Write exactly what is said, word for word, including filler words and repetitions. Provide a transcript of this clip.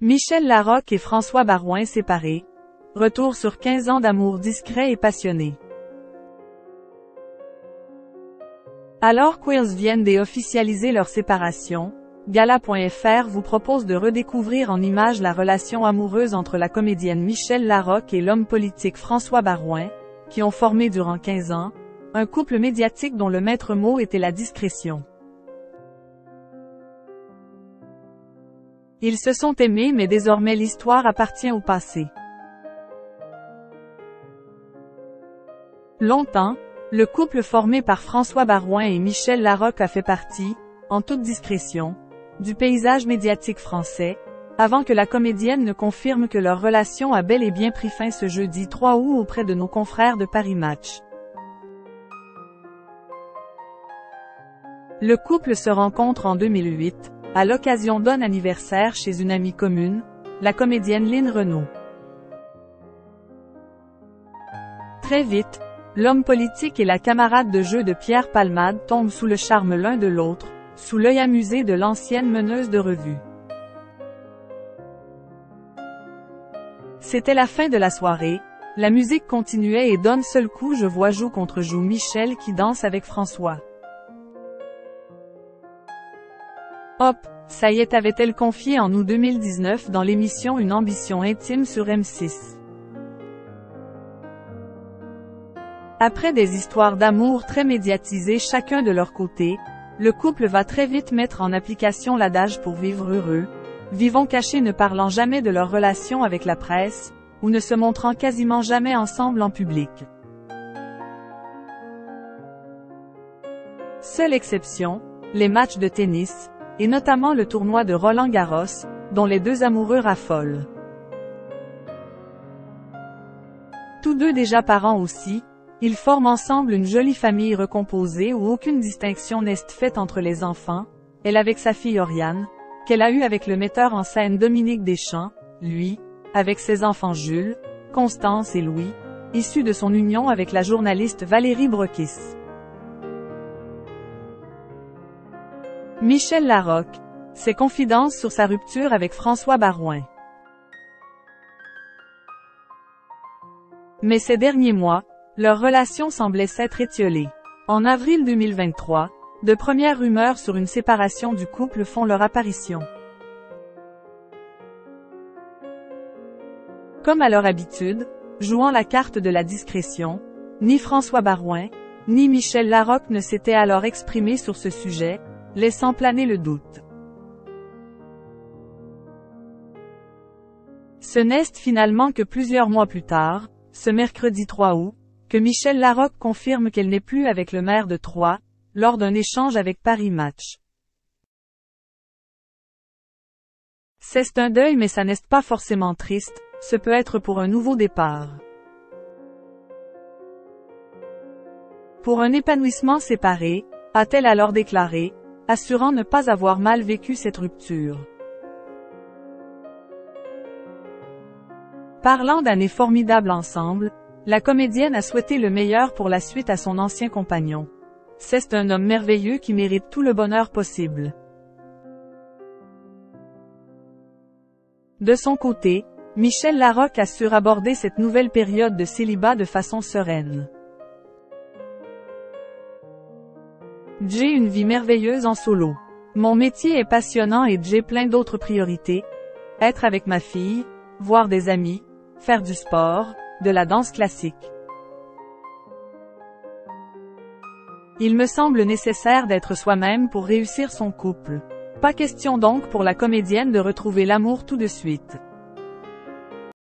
Michel Larocque et François Barouin séparés. Retour sur quinze ans d'amour discret et passionné. Alors qu'Queers viennent d'officialiser leur séparation, Gala point F R vous propose de redécouvrir en images la relation amoureuse entre la comédienne Michel Larocque et l'homme politique François Barouin, qui ont formé durant quinze ans, un couple médiatique dont le maître mot était la discrétion. Ils se sont aimés mais désormais l'histoire appartient au passé. Longtemps, le couple formé par François Barouin et Michel Larocque a fait partie, en toute discrétion, du paysage médiatique français, avant que la comédienne ne confirme que leur relation a bel et bien pris fin ce jeudi trois août auprès de nos confrères de Paris Match. Le couple se rencontre en deux mille huit, à l'occasion d'un anniversaire chez une amie commune, la comédienne Line Renaud. Très vite, l'homme politique et la camarade de jeu de Pierre Palmade tombent sous le charme l'un de l'autre, sous l'œil amusé de l'ancienne meneuse de revue. C'était la fin de la soirée, la musique continuait et d'un seul coup je vois joue contre joue Michel qui danse avec François. Hop, ça y est, avait-elle confié en août deux mille dix-neuf dans l'émission Une ambition intime sur M six. Après des histoires d'amour très médiatisées chacun de leur côté, le couple va très vite mettre en application l'adage pour vivre heureux, vivons cachés ne parlant jamais de leur relation avec la presse, ou ne se montrant quasiment jamais ensemble en public. Seule exception, les matchs de tennis, et notamment le tournoi de Roland-Garros, dont les deux amoureux raffolent. Tous deux déjà parents aussi, ils forment ensemble une jolie famille recomposée où aucune distinction n'est faite entre les enfants, elle avec sa fille Oriane, qu'elle a eue avec le metteur en scène Dominique Deschamps, lui, avec ses enfants Jules, Constance et Louis, issus de son union avec la journaliste Valérie Broquis. Michel Larocque, ses confidences sur sa rupture avec François Barouin. Mais ces derniers mois, leur relation semblait s'être étiolée. En avril deux mille vingt-trois, de premières rumeurs sur une séparation du couple font leur apparition. Comme à leur habitude, jouant la carte de la discrétion, ni François Barouin, ni Michel Larocque ne s'étaient alors exprimés sur ce sujet, laissant planer le doute. Ce n'est finalement que plusieurs mois plus tard, ce mercredi trois août, que Michel Larocque confirme qu'elle n'est plus avec le maire de Troyes, lors d'un échange avec Paris Match. C'est un deuil mais ça n'est pas forcément triste, ce peut être pour un nouveau départ. Pour un épanouissement séparé, a-t-elle alors déclaré, assurant ne pas avoir mal vécu cette rupture. Parlant d'années formidables ensemble, la comédienne a souhaité le meilleur pour la suite à son ancien compagnon. C'est un homme merveilleux qui mérite tout le bonheur possible. De son côté, Michel Larocque assure aborder cette nouvelle période de célibat de façon sereine. J'ai une vie merveilleuse en solo. Mon métier est passionnant et j'ai plein d'autres priorités. Être avec ma fille, voir des amis, faire du sport, de la danse classique. Il me semble nécessaire d'être soi-même pour réussir son couple. Pas question donc pour la comédienne de retrouver l'amour tout de suite.